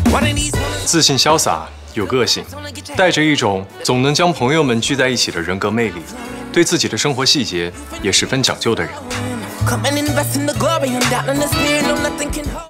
自信潇洒，有个性，带着一种总能将朋友们聚在一起的人格魅力，对自己的生活细节也十分讲究的人。